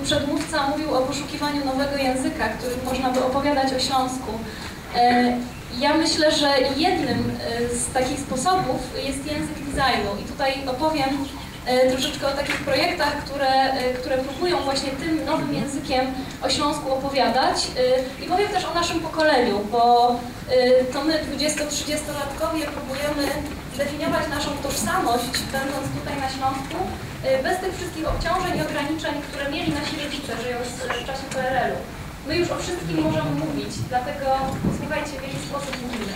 przedmówca mówił o poszukiwaniu nowego języka, którym można by opowiadać o Śląsku. Ja myślę, że jednym z takich sposobów jest język designu i tutaj opowiem troszeczkę o takich projektach, które próbują właśnie tym nowym językiem o Śląsku opowiadać i powiem też o naszym pokoleniu, bo to my 20-30-latkowie próbujemy zdefiniować naszą tożsamość, będąc tutaj na Śląsku, bez tych wszystkich obciążeń i ograniczeń, które mieli nasi rodzice, żyjąc w czasie PRL-u. My już o wszystkim możemy mówić, dlatego słuchajcie, w jaki sposób mówimy.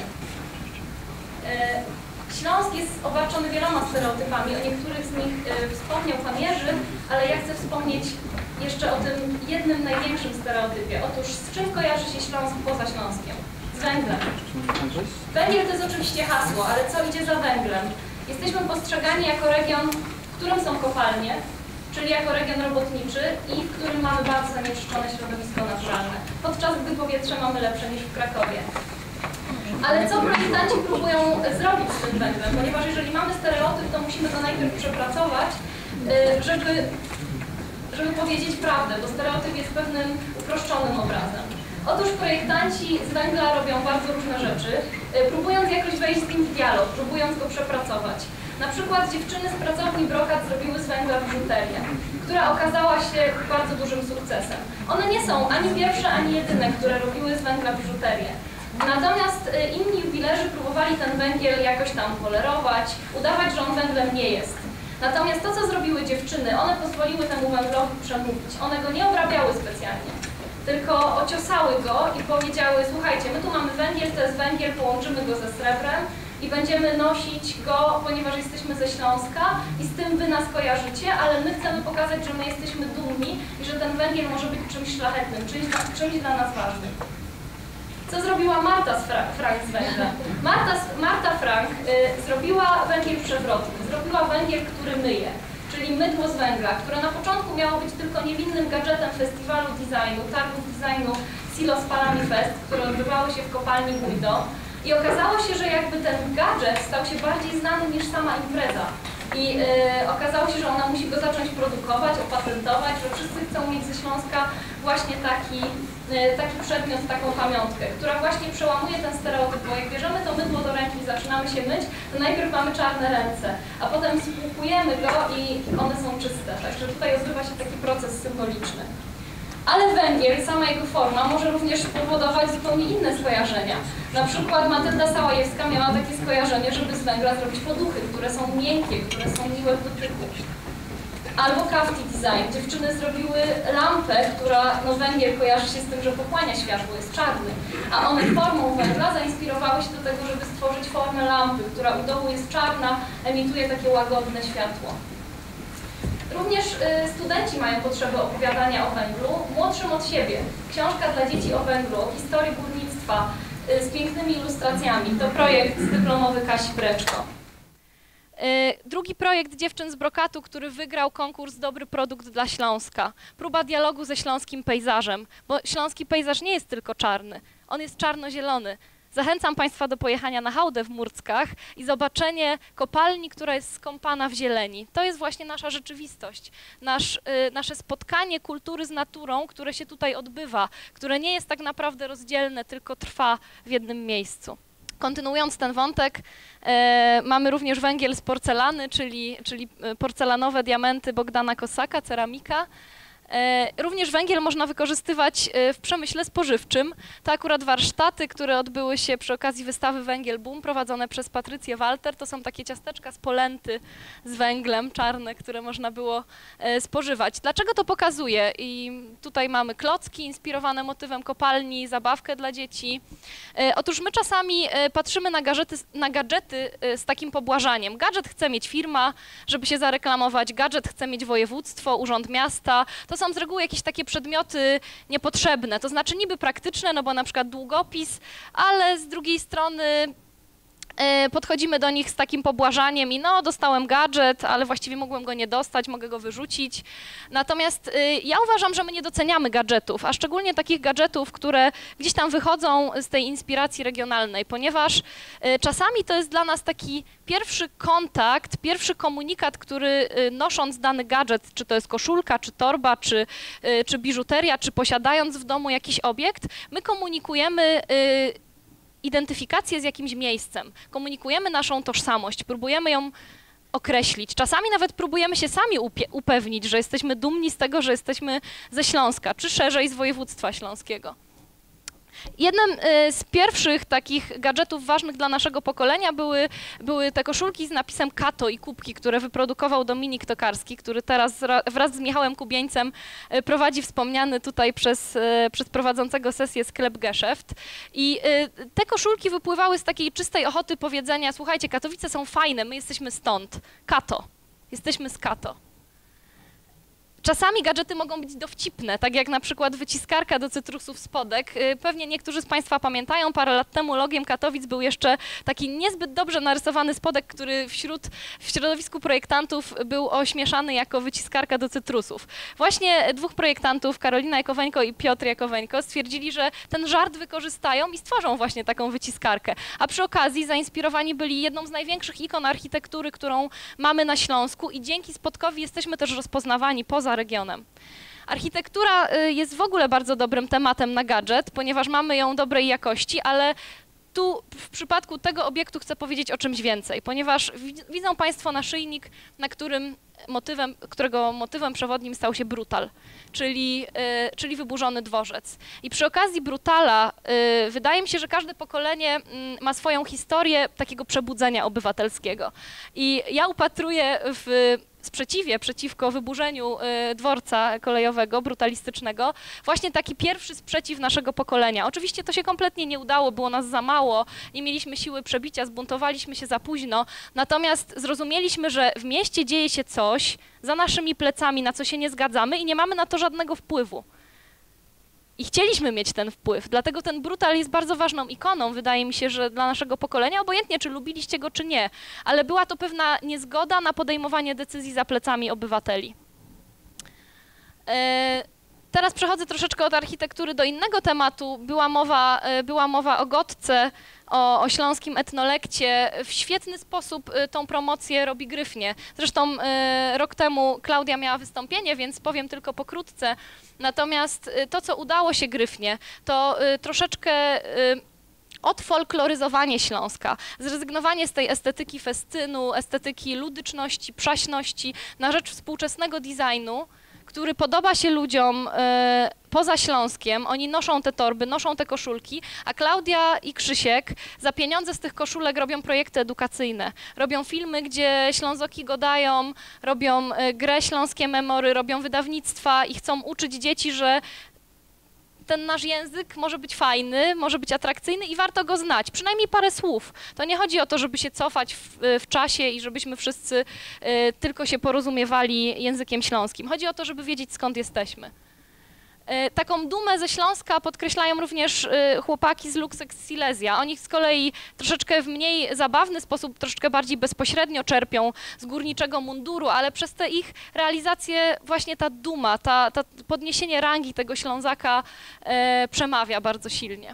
Śląsk jest obarczony wieloma stereotypami, o niektórych z nich wspomniał pan Jerzy, ale ja chcę wspomnieć jeszcze o tym jednym największym stereotypie. Otóż z czym kojarzy się Śląsk poza Śląskiem? Z węglem. Węgiel to jest oczywiście hasło, ale co idzie za węglem? Jesteśmy postrzegani jako region, w którym są kopalnie, czyli jako region robotniczy i w którym mamy bardzo zanieczyszczone środowisko naturalne, podczas gdy powietrze mamy lepsze niż w Krakowie. Ale co projektanci próbują zrobić z tym węglem? Ponieważ jeżeli mamy stereotyp, to musimy to najpierw przepracować, żeby powiedzieć prawdę, bo stereotyp jest pewnym uproszczonym obrazem. Otóż projektanci z węgla robią bardzo różne rzeczy, próbując jakoś wejść z nim w dialog, próbując go przepracować. Na przykład dziewczyny z pracowni Brokat zrobiły z węgla biżuterię, która okazała się bardzo dużym sukcesem. One nie są ani pierwsze, ani jedyne, które robiły z węgla biżuterię. Natomiast inni jubilerzy próbowali ten węgiel jakoś tam polerować, udawać, że on węglem nie jest. Natomiast to, co zrobiły dziewczyny, one pozwoliły temu węglowi przemówić. One go nie obrabiały specjalnie, tylko ociosały go i powiedziały: słuchajcie, my tu mamy węgiel, to jest węgiel, połączymy go ze srebrem i będziemy nosić go, ponieważ jesteśmy ze Śląska i z tym wy nas kojarzycie, ale my chcemy pokazać, że my jesteśmy dumni i że ten węgiel może być czymś szlachetnym, czymś dla nas ważnym. Co zrobiła Marta Frank z węgla? Marta Frank zrobiła węgiel przewrotny, zrobiła węgiel, który myje, czyli mydło z węgla, które na początku miało być tylko niewinnym gadżetem festiwalu designu, targów designu Silo Spalami Fest, które odbywały się w kopalni Bujdo. I okazało się, że jakby ten gadżet stał się bardziej znany niż sama impreza. I okazało się, że ona musi go zacząć produkować, opatentować, że wszyscy chcą mieć ze Śląska właśnie taki przedmiot, taką pamiątkę, która właśnie przełamuje ten stereotyp, bo jak bierzemy to mydło do ręki i zaczynamy się myć, to najpierw mamy czarne ręce, a potem spłukujemy go i one są czyste. Także tutaj odbywa się taki proces symboliczny. Ale węgiel, sama jego forma, może również powodować zupełnie inne skojarzenia. Na przykład Matylda Sałajewska miała takie skojarzenie, żeby z węgla zrobić poduchy, które są miękkie, które są miłe w dotyku. Albo crafty design. Dziewczyny zrobiły lampę, która, no węgiel kojarzy się z tym, że pochłania światło, jest czarny. A one formą węgla zainspirowały się do tego, żeby stworzyć formę lampy, która u dołu jest czarna, emituje takie łagodne światło. Również studenci mają potrzebę opowiadania o węglu, młodszym od siebie. Książka dla dzieci o węglu, o historii górnictwa z pięknymi ilustracjami. To projekt dyplomowy Kasi Breczko. Drugi projekt Dziewczyn z Brokatu, który wygrał konkurs Dobry Produkt dla Śląska. Próba dialogu ze śląskim pejzażem, bo śląski pejzaż nie jest tylko czarny, on jest czarno-zielony. Zachęcam Państwa do pojechania na hałdę w Murckach i zobaczenie kopalni, która jest skąpana w zieleni. To jest właśnie nasza rzeczywistość, nasze spotkanie kultury z naturą, które się tutaj odbywa, które nie jest tak naprawdę rozdzielne, tylko trwa w jednym miejscu. Kontynuując ten wątek, mamy również węgiel z porcelany, czyli porcelanowe diamenty Bogdana Kosaka, ceramika. Również węgiel można wykorzystywać w przemyśle spożywczym. To akurat warsztaty, które odbyły się przy okazji wystawy Węgiel Boom, prowadzone przez Patrycję Walter. To są takie ciasteczka z polenty z węglem, czarne, które można było spożywać. Dlaczego to pokazuję? I tutaj mamy klocki inspirowane motywem kopalni, zabawkę dla dzieci. Otóż my czasami patrzymy na gadżety z takim pobłażaniem. Gadżet chce mieć firma, żeby się zareklamować, gadżet chce mieć województwo, urząd miasta. To są z reguły jakieś takie przedmioty niepotrzebne, to znaczy niby praktyczne, no bo na przykład długopis, ale z drugiej strony podchodzimy do nich z takim pobłażaniem i no, dostałem gadżet, ale właściwie mogłem go nie dostać, mogę go wyrzucić. Natomiast ja uważam, że my nie doceniamy gadżetów, a szczególnie takich gadżetów, które gdzieś tam wychodzą z tej inspiracji regionalnej, ponieważ czasami to jest dla nas taki pierwszy kontakt, pierwszy komunikat, który nosząc dany gadżet, czy to jest koszulka, czy torba, czy biżuteria, czy posiadając w domu jakiś obiekt, my komunikujemy identyfikację z jakimś miejscem, komunikujemy naszą tożsamość, próbujemy ją określić. Czasami nawet próbujemy się sami upewnić, że jesteśmy dumni z tego, że jesteśmy ze Śląska, czy szerzej z województwa śląskiego. Jednym z pierwszych takich gadżetów ważnych dla naszego pokolenia były te koszulki z napisem Kato i kubki, które wyprodukował Dominik Tokarski, który teraz wraz z Michałem Kubieńcem prowadzi wspomniany tutaj przez prowadzącego sesję sklep Geszeft. I te koszulki wypływały z takiej czystej ochoty powiedzenia: słuchajcie, Katowice są fajne, my jesteśmy stąd. Kato. Jesteśmy z Kato. Czasami gadżety mogą być dowcipne, tak jak na przykład wyciskarka do cytrusów Spodek. Pewnie niektórzy z Państwa pamiętają, parę lat temu logiem Katowic był jeszcze taki niezbyt dobrze narysowany spodek, który w środowisku projektantów był ośmieszany jako wyciskarka do cytrusów. Właśnie dwóch projektantów, Karolina Jakoweńko i Piotr Jakoweńko, stwierdzili, że ten żart wykorzystają i stworzą właśnie taką wyciskarkę. A przy okazji zainspirowani byli jedną z największych ikon architektury, którą mamy na Śląsku i dzięki Spodkowi jesteśmy też rozpoznawani poza regionem. Architektura jest w ogóle bardzo dobrym tematem na gadżet, ponieważ mamy ją dobrej jakości, ale tu w przypadku tego obiektu chcę powiedzieć o czymś więcej, ponieważ widzą Państwo naszyjnik, którego motywem przewodnim stał się brutal, czyli wyburzony dworzec. I przy okazji brutala wydaje mi się, że każde pokolenie ma swoją historię takiego przebudzenia obywatelskiego. I ja upatruję w sprzeciwie przeciwko wyburzeniu dworca kolejowego, brutalistycznego, właśnie taki pierwszy sprzeciw naszego pokolenia. Oczywiście to się kompletnie nie udało, było nas za mało, nie mieliśmy siły przebicia, zbuntowaliśmy się za późno, natomiast zrozumieliśmy, że w mieście dzieje się coś za naszymi plecami, na co się nie zgadzamy i nie mamy na to żadnego wpływu. I chcieliśmy mieć ten wpływ, dlatego ten brutal jest bardzo ważną ikoną, wydaje mi się, że dla naszego pokolenia, obojętnie czy lubiliście go, czy nie, ale była to pewna niezgoda na podejmowanie decyzji za plecami obywateli. Teraz przechodzę troszeczkę od architektury do innego tematu. Była mowa o Gotce, o śląskim etnolekcie. W świetny sposób tą promocję robi Gryfnie. Zresztą rok temu Klaudia miała wystąpienie, więc powiem tylko pokrótce. Natomiast to, co udało się Gryfnie, to troszeczkę odfolkloryzowanie Śląska, zrezygnowanie z tej estetyki festynu, estetyki ludyczności, przaśności na rzecz współczesnego designu, który podoba się ludziom poza Śląskiem. Oni noszą te torby, noszą te koszulki, a Klaudia i Krzysiek za pieniądze z tych koszulek robią projekty edukacyjne. Robią filmy, gdzie Ślązoki gadają, robią grę Śląskie Memory, robią wydawnictwa i chcą uczyć dzieci, że ten nasz język może być fajny, może być atrakcyjny i warto go znać, przynajmniej parę słów. To nie chodzi o to, żeby się cofać w czasie i żebyśmy wszyscy tylko się porozumiewali językiem śląskim. Chodzi o to, żeby wiedzieć, skąd jesteśmy. Taką dumę ze Śląska podkreślają również chłopaki z Luxex Silesia. Oni z kolei troszeczkę w mniej zabawny sposób, troszeczkę bardziej bezpośrednio czerpią z górniczego munduru, ale przez te ich realizacje właśnie ta duma, ta podniesienie rangi tego Ślązaka przemawia bardzo silnie.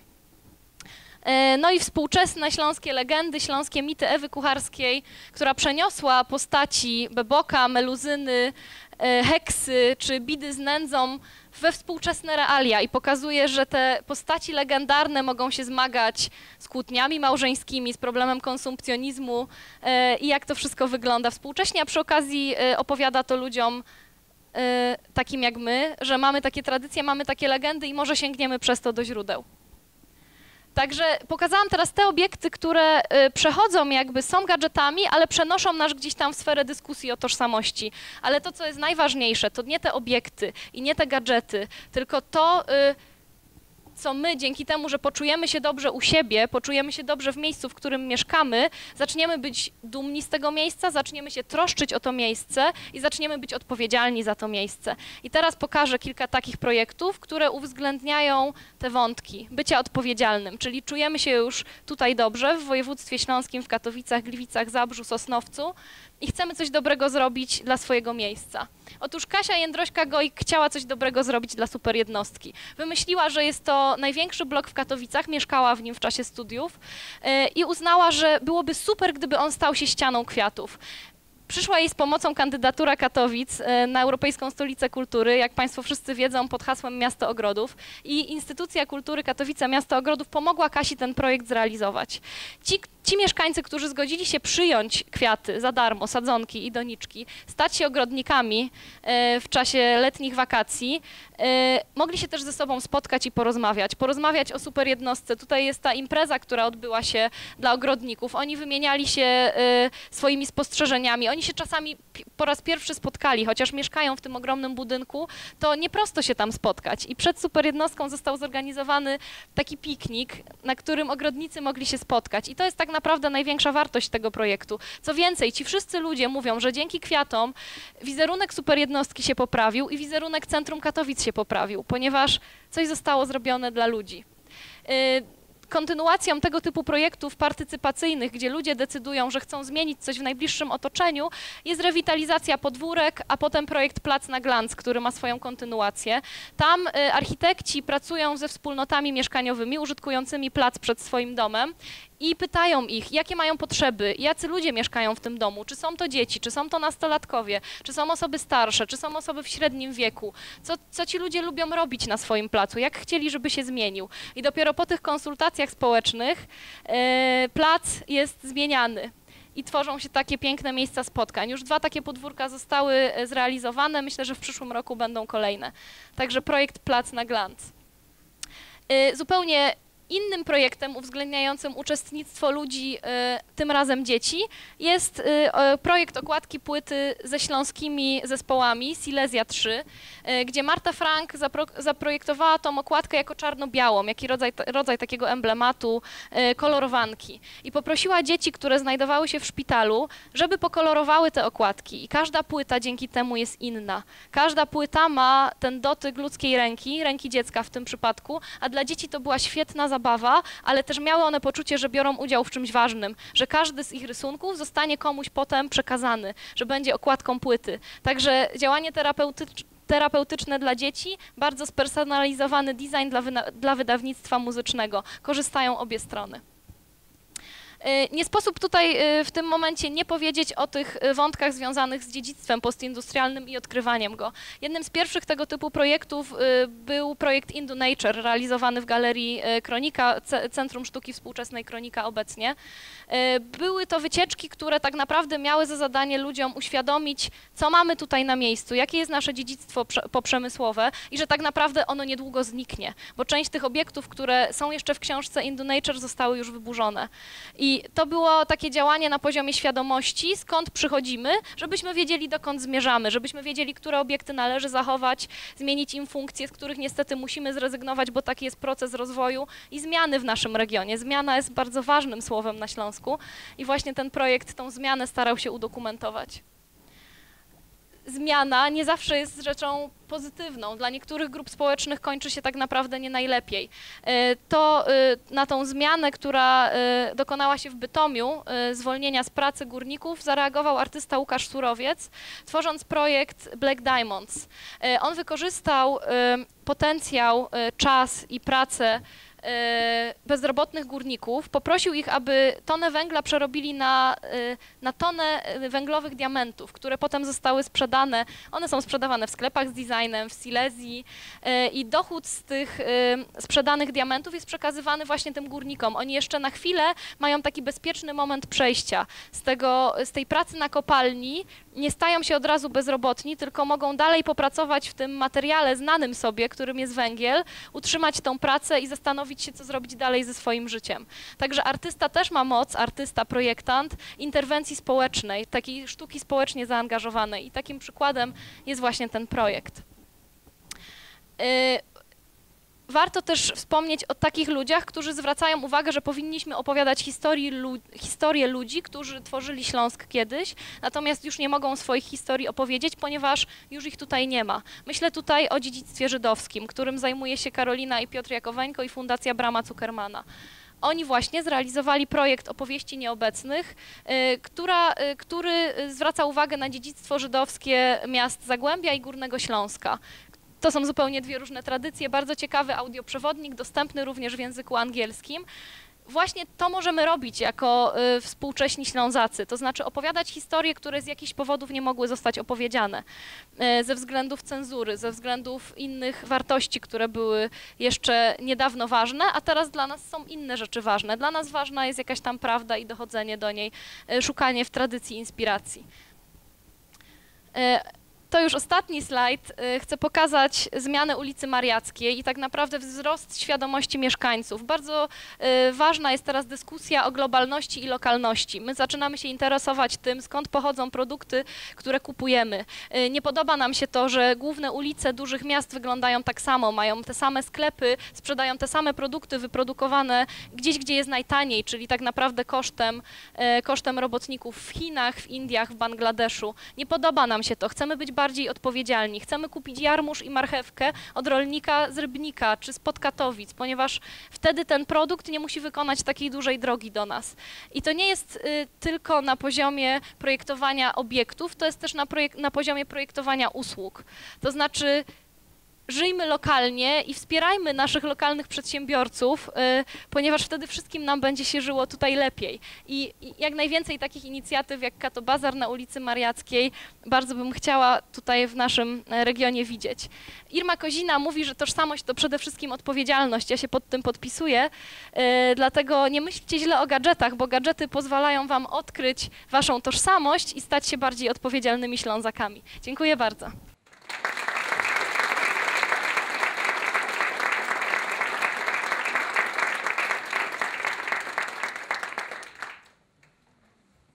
No i współczesne śląskie legendy, śląskie mity Ewy Kucharskiej, która przeniosła postaci Beboka, Meluzyny, Heksy czy Bidy z nędzą we współczesne realia i pokazuje, że te postaci legendarne mogą się zmagać z kłótniami małżeńskimi, z problemem konsumpcjonizmu i jak to wszystko wygląda współcześnie, a przy okazji opowiada to ludziom takim jak my, że mamy takie tradycje, mamy takie legendy i może sięgniemy przez to do źródeł. Także pokazałam teraz te obiekty, które przechodzą jakby, są gadżetami, ale przenoszą nas gdzieś tam w sferę dyskusji o tożsamości. Ale to, co jest najważniejsze, to nie te obiekty i nie te gadżety, tylko to, co my dzięki temu, że poczujemy się dobrze u siebie, poczujemy się dobrze w miejscu, w którym mieszkamy, zaczniemy być dumni z tego miejsca, zaczniemy się troszczyć o to miejsce i zaczniemy być odpowiedzialni za to miejsce. I teraz pokażę kilka takich projektów, które uwzględniają te wątki bycia odpowiedzialnym, czyli czujemy się już tutaj dobrze w województwie śląskim, w Katowicach, Gliwicach, Zabrzu, Sosnowcu i chcemy coś dobrego zrobić dla swojego miejsca. Otóż Kasia Jędrośka-Gojk chciała coś dobrego zrobić dla super jednostki. Wymyśliła, że jest to największy blok w Katowicach, mieszkała w nim w czasie studiów i uznała, że byłoby super, gdyby on stał się ścianą kwiatów. Przyszła jej z pomocą kandydatura Katowic na Europejską Stolicę Kultury, jak Państwo wszyscy wiedzą, pod hasłem Miasto Ogrodów. I Instytucja Kultury Katowice Miasto Ogrodów pomogła Kasi ten projekt zrealizować. Ci mieszkańcy, którzy zgodzili się przyjąć kwiaty za darmo, sadzonki i doniczki, stać się ogrodnikami w czasie letnich wakacji, mogli się też ze sobą spotkać i porozmawiać o super jednostce. Tutaj jest ta impreza, która odbyła się dla ogrodników. Oni wymieniali się swoimi spostrzeżeniami. Oni się czasami po raz pierwszy spotkali, chociaż mieszkają w tym ogromnym budynku, to nie prosto się tam spotkać. I przed super jednostką został zorganizowany taki piknik, na którym ogrodnicy mogli się spotkać. I to jest tak naprawdę największa wartość tego projektu. Co więcej, ci wszyscy ludzie mówią, że dzięki kwiatom wizerunek super jednostki się poprawił i wizerunek Centrum Katowic się poprawił, ponieważ coś zostało zrobione dla ludzi. Kontynuacją tego typu projektów partycypacyjnych, gdzie ludzie decydują, że chcą zmienić coś w najbliższym otoczeniu, jest rewitalizacja podwórek, a potem projekt Plac na Glans, który ma swoją kontynuację. Tam architekci pracują ze wspólnotami mieszkaniowymi, użytkującymi plac przed swoim domem i pytają ich, jakie mają potrzeby, jacy ludzie mieszkają w tym domu, czy są to dzieci, czy są to nastolatkowie, czy są osoby starsze, czy są osoby w średnim wieku, co ci ludzie lubią robić na swoim placu, jak chcieli, żeby się zmienił. I dopiero po tych konsultacjach społecznych plac jest zmieniany. I tworzą się takie piękne miejsca spotkań. Już 2 takie podwórka zostały zrealizowane, myślę, że w przyszłym roku będą kolejne. Także projekt Plac na Glans. Zupełnie innym projektem uwzględniającym uczestnictwo ludzi, tym razem dzieci, jest projekt okładki płyty ze śląskimi zespołami Silesia 3, gdzie Marta Frank zaprojektowała tą okładkę jako czarno-białą, jaki rodzaj takiego emblematu, kolorowanki. I poprosiła dzieci, które znajdowały się w szpitalu, żeby pokolorowały te okładki. I każda płyta dzięki temu jest inna. Każda płyta ma ten dotyk ludzkiej ręki dziecka w tym przypadku, a dla dzieci to była świetna zabawa, ale też miały one poczucie, że biorą udział w czymś ważnym, że każdy z ich rysunków zostanie komuś potem przekazany, że będzie okładką płyty. Także działanie terapeutyczne dla dzieci, bardzo spersonalizowany design dla wydawnictwa muzycznego. Korzystają obie strony. Nie sposób tutaj w tym momencie nie powiedzieć o tych wątkach związanych z dziedzictwem postindustrialnym i odkrywaniem go. Jednym z pierwszych tego typu projektów był projekt Into Nature, realizowany w Galerii Kronika, Centrum Sztuki Współczesnej Kronika obecnie. Były to wycieczki, które tak naprawdę miały za zadanie ludziom uświadomić, co mamy tutaj na miejscu, jakie jest nasze dziedzictwo poprzemysłowe i że tak naprawdę ono niedługo zniknie, bo część tych obiektów, które są jeszcze w książce Into Nature, zostały już wyburzone. I to było takie działanie na poziomie świadomości, skąd przychodzimy, żebyśmy wiedzieli, dokąd zmierzamy, żebyśmy wiedzieli, które obiekty należy zachować, zmienić im funkcje, z których niestety musimy zrezygnować, bo taki jest proces rozwoju i zmiany w naszym regionie. Zmiana jest bardzo ważnym słowem na Śląsku i właśnie ten projekt tą zmianę starał się udokumentować. Zmiana nie zawsze jest rzeczą pozytywną. Dla niektórych grup społecznych kończy się tak naprawdę nie najlepiej. Na tą zmianę, która dokonała się w Bytomiu, zwolnienia z pracy górników, zareagował artysta Łukasz Surowiec, tworząc projekt Black Diamonds. On wykorzystał potencjał, czas i pracę bezrobotnych górników, poprosił ich, aby tonę węgla przerobili na tonę węglowych diamentów, które potem zostały sprzedane. One są sprzedawane w sklepach z designem, w Silesii i dochód z tych sprzedanych diamentów jest przekazywany właśnie tym górnikom. Oni jeszcze na chwilę mają taki bezpieczny moment przejścia. Z tej pracy na kopalni nie stają się od razu bezrobotni, tylko mogą dalej popracować w tym materiale znanym sobie, którym jest węgiel, utrzymać tą pracę i zastanowić się, co zrobić dalej ze swoim życiem. Także artysta też ma moc, artysta, projektant, interwencji społecznej, takiej sztuki społecznie zaangażowanej i takim przykładem jest właśnie ten projekt. Warto też wspomnieć o takich ludziach, którzy zwracają uwagę, że powinniśmy opowiadać historię ludzi, którzy tworzyli Śląsk kiedyś, natomiast już nie mogą swoich historii opowiedzieć, ponieważ już ich tutaj nie ma. Myślę tutaj o dziedzictwie żydowskim, którym zajmuje się Karolina i Piotr Jakoweńko i Fundacja Brama Zuckermana. Oni właśnie zrealizowali projekt Opowieści Nieobecnych, który zwraca uwagę na dziedzictwo żydowskie miast Zagłębia i Górnego Śląska. To są zupełnie dwie różne tradycje, bardzo ciekawy audioprzewodnik, dostępny również w języku angielskim. Właśnie to możemy robić jako współcześni Ślązacy, to znaczy opowiadać historie, które z jakichś powodów nie mogły zostać opowiedziane, ze względów cenzury, ze względów innych wartości, które były jeszcze niedawno ważne, a teraz dla nas są inne rzeczy ważne. Dla nas ważna jest jakaś tam prawda i dochodzenie do niej, szukanie w tradycji inspiracji. To już ostatni slajd. Chcę pokazać zmianę ulicy Mariackiej i tak naprawdę wzrost świadomości mieszkańców. Bardzo ważna jest teraz dyskusja o globalności i lokalności. My zaczynamy się interesować tym, skąd pochodzą produkty, które kupujemy. Nie podoba nam się to, że główne ulice dużych miast wyglądają tak samo, mają te same sklepy, sprzedają te same produkty wyprodukowane gdzieś, gdzie jest najtaniej, czyli tak naprawdę kosztem robotników w Chinach, w Indiach, w Bangladeszu. Nie podoba nam się to. Chcemy być bardziej odpowiedzialni. Chcemy kupić jarmuż i marchewkę od rolnika z Rybnika czy spod Katowic, ponieważ wtedy ten produkt nie musi wykonać takiej dużej drogi do nas. I to nie jest tylko na poziomie projektowania obiektów, to jest też na poziomie projektowania usług. To znaczy żyjmy lokalnie i wspierajmy naszych lokalnych przedsiębiorców, ponieważ wtedy wszystkim nam będzie się żyło tutaj lepiej. I jak najwięcej takich inicjatyw jak Kato Bazar na ulicy Mariackiej bardzo bym chciała tutaj w naszym regionie widzieć. Irma Kozina mówi, że tożsamość to przede wszystkim odpowiedzialność. Ja się pod tym podpisuję, dlatego nie myślcie źle o gadżetach, bo gadżety pozwalają wam odkryć waszą tożsamość i stać się bardziej odpowiedzialnymi Ślązakami. Dziękuję bardzo.